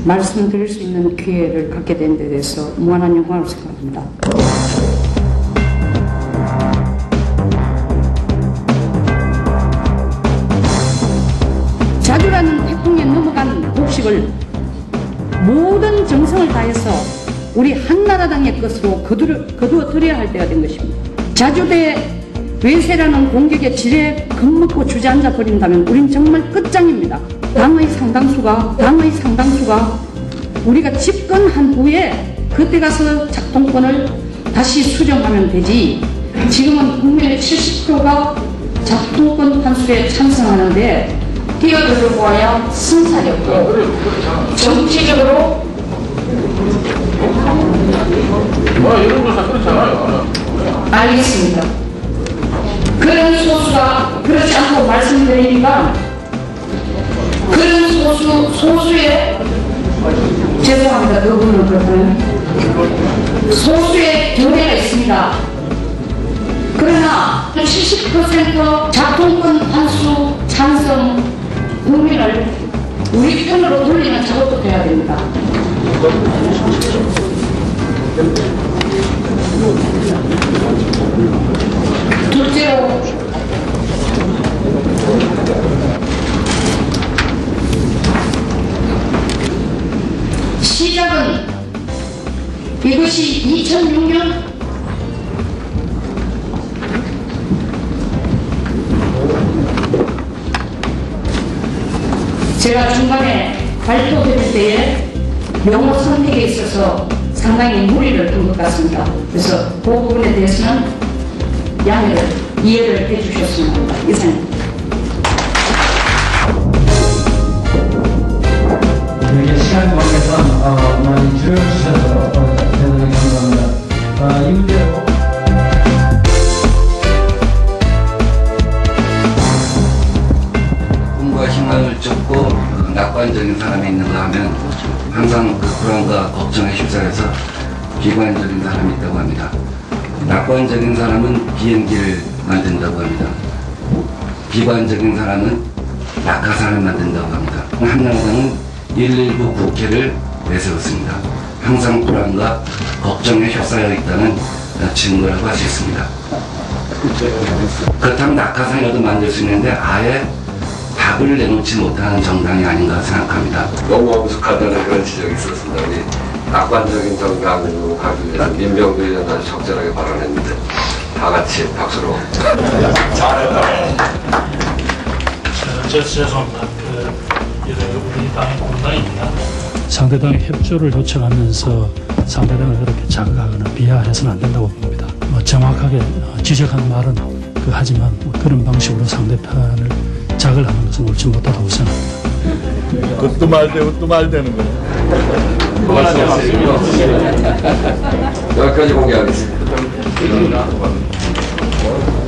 말씀드릴 수 있는 기회를 갖게 된 데 대해서 무한한 영광을 생각합니다. 자주라는 태풍에 넘어간 곡식을 모든 정성을 다해서 우리 한나라당의 것으로 거두어 드려야 할 때가 된 것입니다. 자주대 외세라는 공격에 지레 겁먹고 주저앉아 버린다면 우린 정말 끝장입니다. 당의 상당수가 우리가 집권한 후에 그때 가서 작동권을 다시 수정하면 되지, 지금은 국민의 70%가 작동권 환수에 찬성하는데 뛰어들고 와야 승산이 없고 정치적으로 이런 거 다 그렇잖아요. 알겠습니다. 그런 소수가 그렇지 않고 말씀드리니까 그런 소수의 죄송합니다. 그분은 그렇다면 소수의 견해가 있습니다. 그러나 70% 작동권 환수 찬성 국민을 우리 편으로 돌리는 작업도 돼야 됩니다. 둘째로 시작은 이것이 2006년 제가 중간에 발표드릴 때에 명호 선택에 있어서 상당히 무리를 둔 것 같습니다. 그래서 그 부분에 대해서는 양해를, 이해를 해주셨으면 합니다. 이상입니다. 여기 시간 관계상 많이 줄여주셔서 대단히 감사합니다. 이 문제로 꿈과 희망을 쫓고 낙관적인 사람이 있는가 하면 항상 그 불안과 걱정에 휩싸여서 비관적인 사람이 있다고 합니다. 낙관적인 사람은 비행기를 만든다고 합니다. 비관적인 사람은 낙하산을 만든다고 합니다. 한나라당은 119 국회를 내세웠습니다. 항상 불안과 걱정에 휩싸여 있다는 증거라고 할 수 있습니다. 그렇다면 낙하산이라도 만들 수 있는데 아예 답을 내놓지 못하는 정당이 아닌가 생각합니다. 너무 엄숙하다는 그런 지적이 있었습니다. 우리 낙관적인 정당으로 가기 위해서 민병도 의원 아주 적절하게 발언했는데 다 같이 박수로 잘했다. 죄송합니다. 우리 당의 공당입니다. 상대당의 협조를 요청하면서 상대당을 그렇게 자극하거나 비하해서는 안 된다고 봅니다. 정확하게 지적한 말은 하지만 그런 방식으로 상대편을 자극을 하는 것은 옳지 못하다고 생각합니다. 그것도 말되고 또 말되는 거예요. 여기까지 공개하겠습니다.